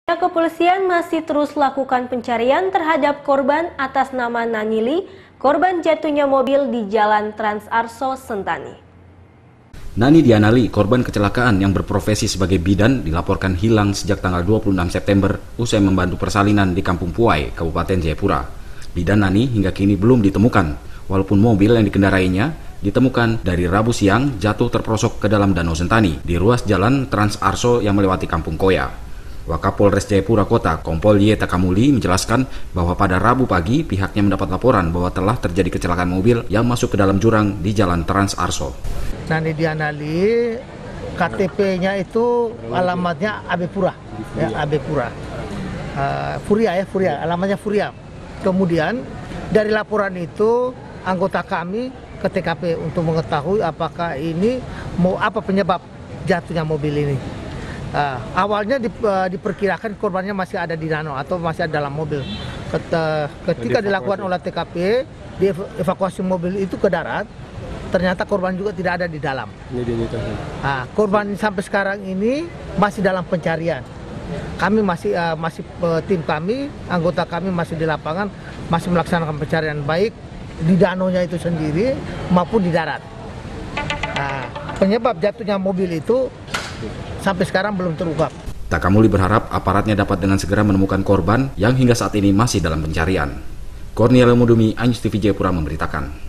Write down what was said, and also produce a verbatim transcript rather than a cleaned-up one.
Kepolisian masih terus lakukan pencarian terhadap korban atas nama Nanili, korban jatuhnya mobil di Jalan Trans Arso, Sentani. Nani Dianali, korban kecelakaan yang berprofesi sebagai bidan, dilaporkan hilang sejak tanggal dua puluh enam September usai membantu persalinan di Kampung Puai, Kabupaten Jayapura. Bidan Nani hingga kini belum ditemukan, walaupun mobil yang dikendarainya ditemukan dari Rabu siang jatuh terperosok ke dalam Danau Sentani di ruas Jalan Trans Arso yang melewati Kampung Koya. Wakapolres Jayapura Kota, Kompol Y Takamuli menjelaskan bahwa pada Rabu pagi pihaknya mendapat laporan bahwa telah terjadi kecelakaan mobil yang masuk ke dalam jurang di Jalan Trans Arso. Nani Dianali, K T P-nya itu alamatnya Abepura, ya, Abepura, uh, Furia ya, Furia, alamatnya Furia. Kemudian dari laporan itu anggota kami ke T K P untuk mengetahui apakah ini mau apa penyebab jatuhnya mobil ini. Uh, awalnya di, uh, diperkirakan korbannya masih ada di danau atau masih ada dalam mobil. Ket, uh, ketika dilakukan oleh T K P, dievakuasi mobil itu ke darat, ternyata korban juga tidak ada di dalam. Uh, korban sampai sekarang ini masih dalam pencarian. Kami masih uh, masih uh, tim kami, anggota kami masih di lapangan, masih melaksanakan pencarian baik di danaunya itu sendiri maupun di darat. Uh, penyebab jatuhnya mobil itu sampai sekarang belum terungkap. Takamuli berharap aparatnya dapat dengan segera menemukan korban yang hingga saat ini masih dalam pencarian. Kurnia Lemudumi, Anyus T V Jayapura memberitakan.